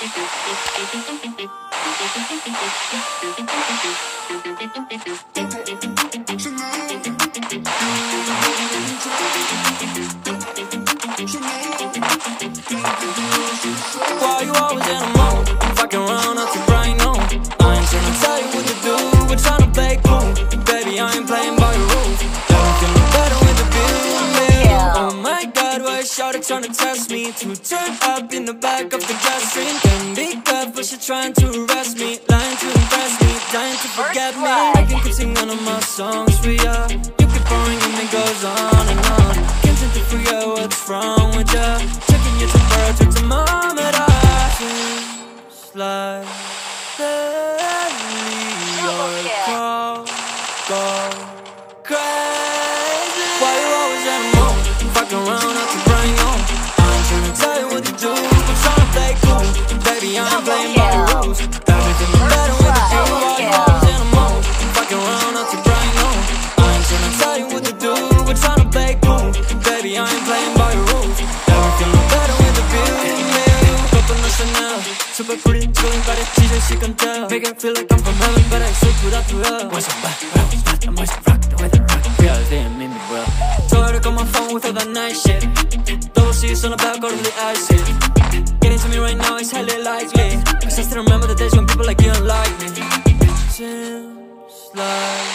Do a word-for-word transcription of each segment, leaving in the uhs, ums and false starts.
Why you always in a mood? Fucking around out to brain on. I ain't tryna tell you what to do, we're tryna play cool. Baby, I ain't playing by the rules. Everything look better with the view. Oh my God, why is shawty tryna test me? To turn up in the back of the gas stream. Can't be good, but she trying to arrest me. Lying to impress me, dying to forget me. I can keep singing one of my songs for ya. You keep pouring and it goes on and on. Can't seem to forget what's wrong with ya. Checking your temperature thermometer. Seems like lately your call go crazy. Why you always in a mood? Fucking around out to brain on. I ain't tryna tell you what to do, but tryna play cool. Baby, I ain't playing by the rules. Everything is better with the view. Why you always in a mood? Fucking around out to brain on. I ain't tryna tell you what to do, but tryna play cool. Baby, I ain't playing by the rules. Everything is better with the view. Super pretty, chilling, got it, T J, she can tell. Make it feel like I'm from heaven, but I shoot without the love. What's up, back, but I was fat, I'm always rock, the way they rock. Yeah, they ain't made me well. Told her to call my phone with all that nice shit. Double C's on the back, all of the acid. Getting to me right now is highly likely, cause I still remember the days when people like you don't like me. Seems like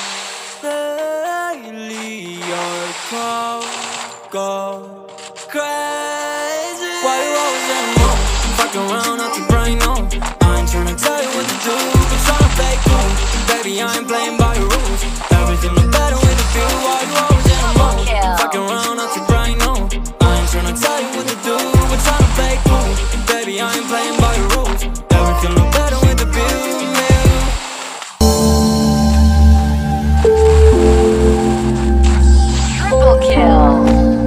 lately your call go crazy. Why you always in a mood? Fucking around out to brain on. I ain't tryna tell you what to do, but tryna play cool. Baby, I ain't playing by the rules. Everything look better with the view. Why you always in a mood? Fucking around out to brain on. I ain't tryna tell you what to do, but tryna play cool. Baby, I ain't playing by the rules. Everything look better with the view. Triple kill.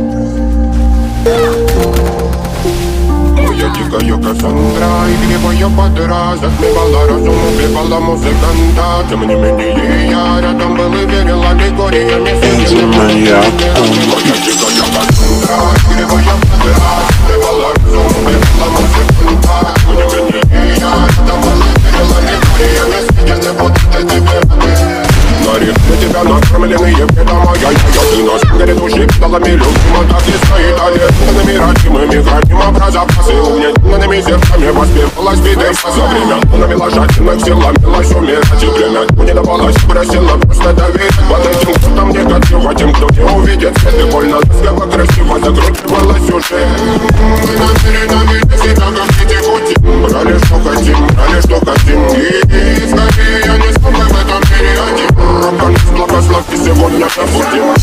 Моя дикая Кассандра, и гневая подра затмевала разум, убивала музыканта. Тем не менее я рядом был и верил, аллегориями сидел. Моя дикая Кассандра, и гневая подра затмевала разум, убивала музыканта. Тем не менее я рядом был и верил, аллегориями сидел. Вот это тебе Нарик, для тебя накормленные беда моя. Ты наш горит души, педалами любима. Так и стоит аллергенными родимыми. Храним образа пасы угнетенными зерками. Воспевалась бедой за время. Навела жадных сил, ломилась умирать. И время не давалось, просила просто доверить. Под этим кто-то мне готова, тем, кто не увидит свет. И больно, ласково, красиво закручивалась уже. Мы намерены видеть себя, как дети пути. Брали, что хотим, брали, что хотим. И скорее я не смогу в этом мире один. Организм благословки сегодня пробудим.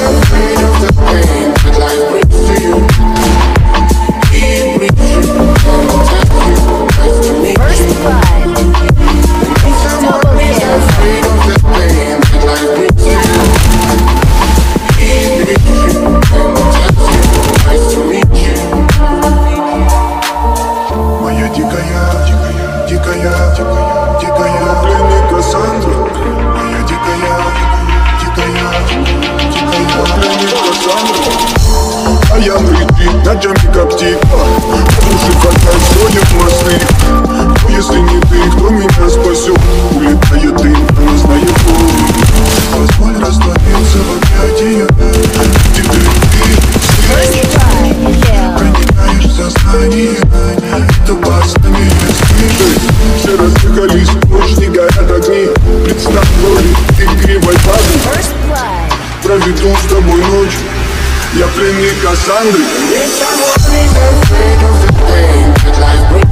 Моя дикая, дикая, дикая, дикая, дикая пленник Кассандра. Моя дикая, дикая, дикая пленник Кассандра. А я нрыты, на джампе как типа. Души хватает сотен мостных. Но если не ты, кто меня спасет? Улетает дым, она знает путь. Позволь раствориться в объятиях. Где ты, ты, проникаешь в сознание. Это опасные стихи. Все разбегались, ночь не горят огни. Представь роли игривой пади. Проведу с тобой ночь. Я пленник Кассандры.